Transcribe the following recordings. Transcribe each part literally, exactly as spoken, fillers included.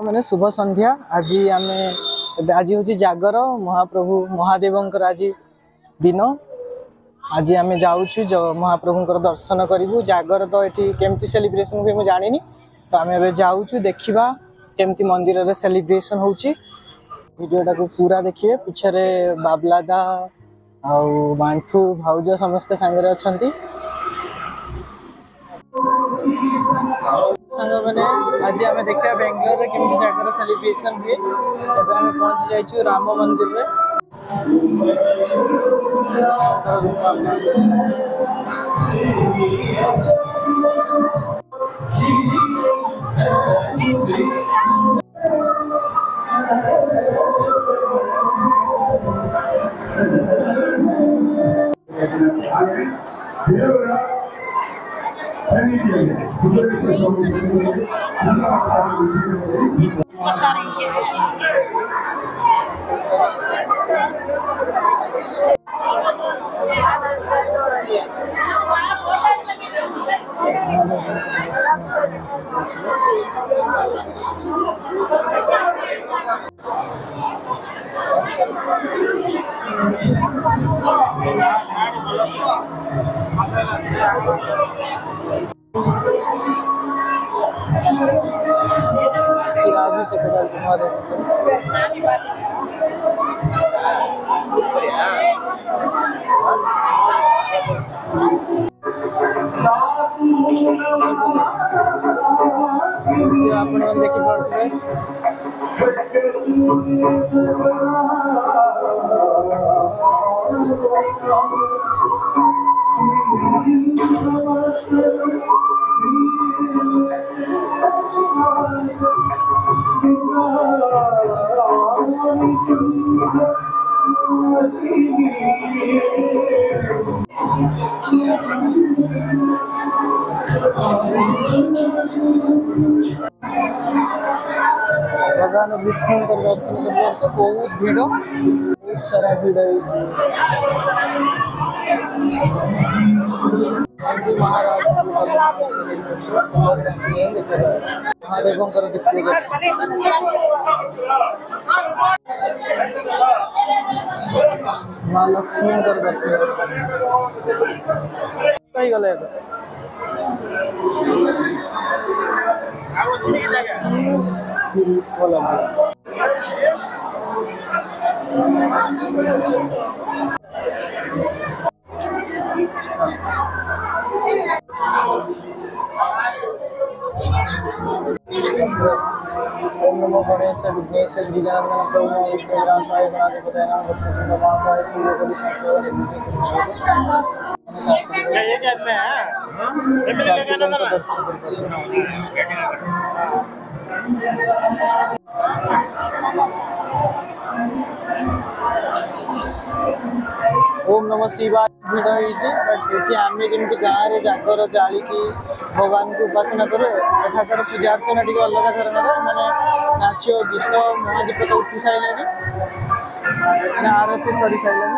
मैंने शुभ संध्या। आज आम आज हूँ जागर महाप्रभु महादेवंकर आज दिन। आज आम जाऊँ महाप्रभुंर दर्शन करूँ। जागर तो ये केमती सेलिब्रेशन हुए मुझे जानी, तो आम ए जाऊँ देखा केमती मंदिर रे सेलिब्रेशन होची। वीडियोटा को पूरा देखिए। पिछरे बाबलादा आउ बांठू भाउज समस्ते सांगे अच्छा सांग मैंने। आज आम देखा बेंगलोर केमती जागर सेलिब्रेशन हुए। एबे आम पहुंची जाइछु राम मंदिर रे। आप देखी पारे भगवान विष्णु दर्शन कर बहुत भीड़, बहुत सारा भीड़ महाराज महादेव दिव्य माँ लक्ष्मी दर्शन गले ओम नमो गणेश विघ्नेश गिरिजानंदन प्रभु एक ग्राम सहाय गणाधिपति बताया भक्तचंद महाकाय सूर्य कोटि संप्रभा ये क्या है ये मिल लगा ना ओम नमः शिवाय भीड़ होती आम जमी गाँव में जागर जाली भगवान को उपासना करूँ। एठाकर पूजा अर्चना टी अलग धरण मैंने नाच गीत महादीप तो उठी सारे मैंने आरती सरी सारे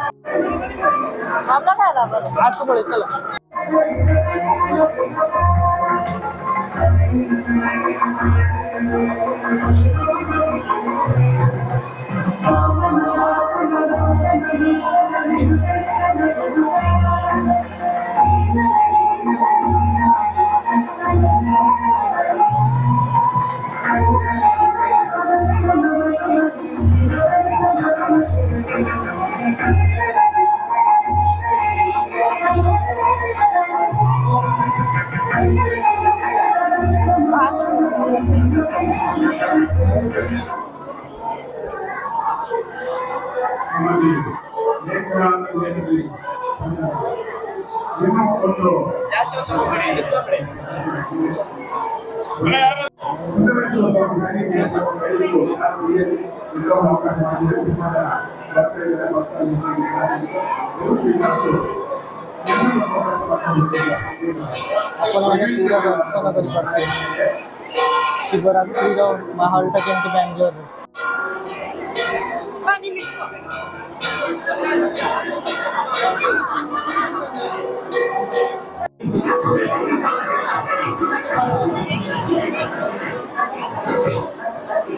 हाथ पड़े चलो पूरा दर्शन कर शिवरात्रि माहौलटा केमती बेंगलोर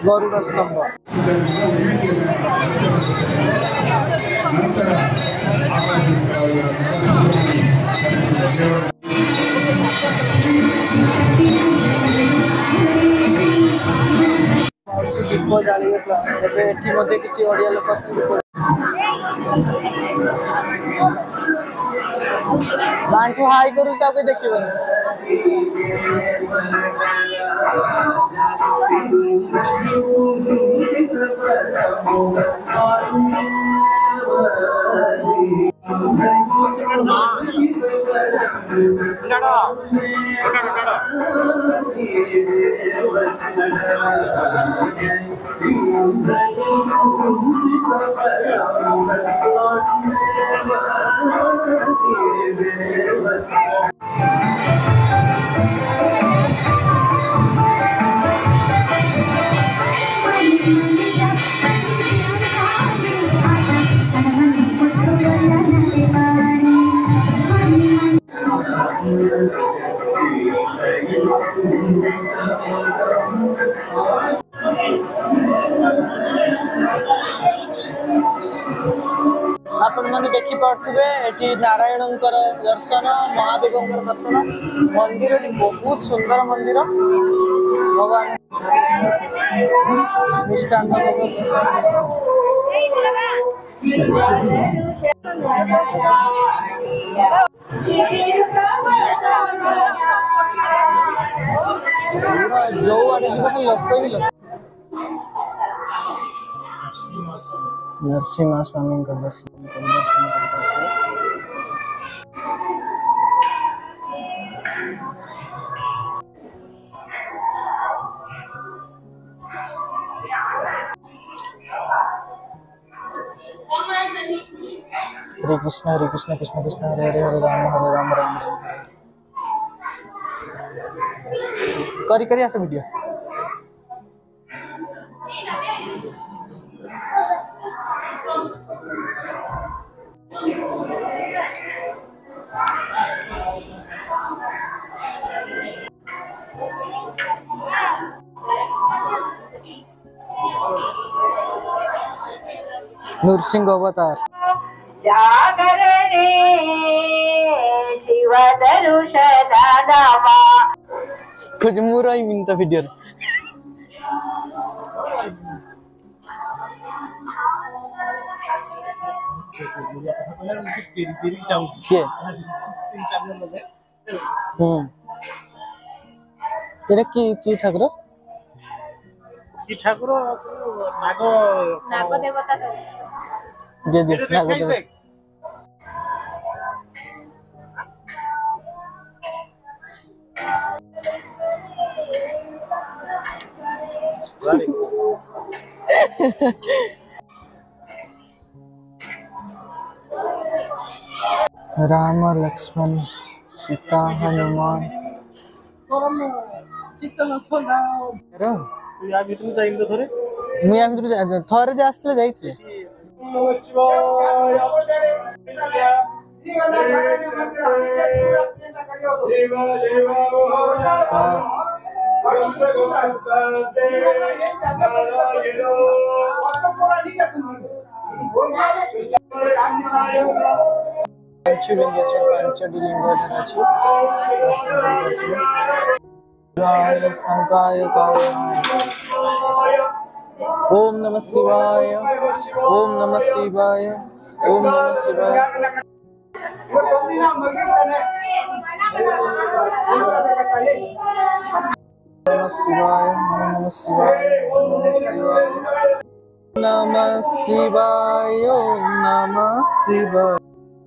गरुड़ स्तंभ दीप जाली किसी ओडिया लोक बांठू हाई करू देखिए आपण मैंने देखी पार्थे एटी नारायण दर्शन महादेव दर्शन मंदिर बहुत सुंदर मंदिर भगवान मिष्टान भोग जो आड़े जी लोक ही लोक नरसिंह स्वामी का दर्शन दर्शन हरे कृष्ण हरे कृष्ण कृष्ण कृष्ण हरे हरे हरे राम हरे राम राम राम करी करी आसे वीडियो नृसिंह अवतार जागरणे शिव धनुष दानवा कुछ मुरा ही मिनता वीडियो के हम्म तेरे की की ठाकुर की ठाकुर नाग नाग देवता जे जे नाग देवता राम लक्ष्मण सीता हनुमान या भितर जाइल थोरे मु या भितर थरे जे आस्ते जाइथिले पंचलिंगेश्वर पंचलिंग अछि राय शंकाय ओम नमः शिवाय ओम नमः शिवाय ओम नमः शिवाय नमः शिवाय नमः शिवाय नमः शिवाय नमः शिवाय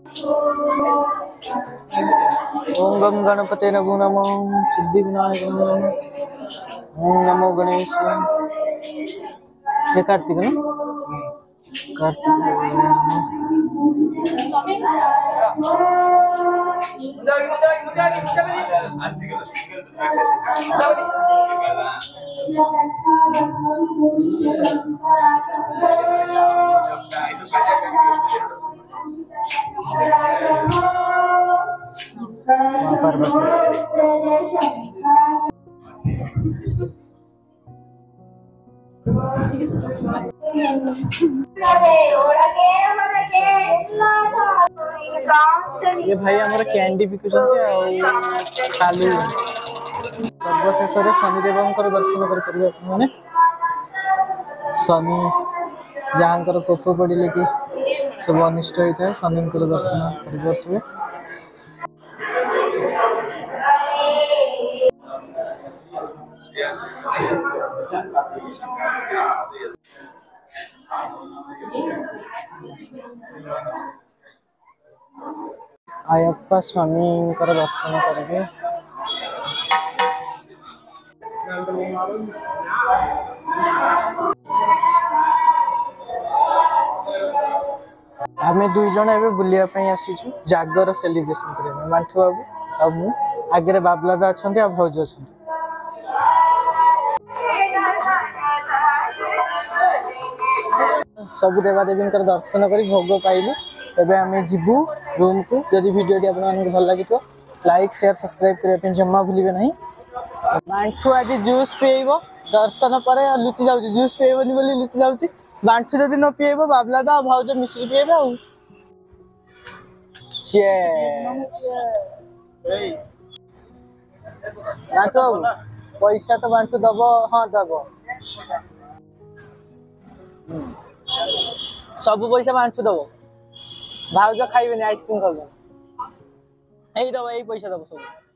ओम गम गणपते नमो नमः सिद्धि विनायक नमो ओम नमो गणेश ये कार्तिक ना कार्तिक ये भाई हमारे कैंडी बिकुचंती खालू सर्वशेष शनिदेव दर्शन कर शनि जहाँ कोप पड़े कि सब अनिष्ट होता है शनि दर्शन कर अयप्पा स्वामी दर्शन करेंगे आमे दुई जन एबे बुलिया पई आसीछु जागर सेलिब्रेशन करबे मांठू बाबू आ मु आगे बाबलादा अछंती आ भौज अछंती सब देवादेवी दर्शन करी भोग पाइलु एबे आमे जिबु रूम को जदि वीडियो आपन मानक भल लागि तो लाइक शेयर सब्सक्राइब करे पे जम्मा भूलिबे नहीं मांठू आज जूस पीइबो दर्शन पर लुचि जाउ जूस पीइबोनी बोली लुचि जाउची मांठू जदि न पीइबो बाबलादा भौज मिश्री पीइबे आ चीयर्स ए मांठू पैसा तो मांठू दबो हां दबो सब पैसा मांठू दबो भाउज खाइबेनी आइसक्रीम खाइबे एई दबो एई पैसा दबो सब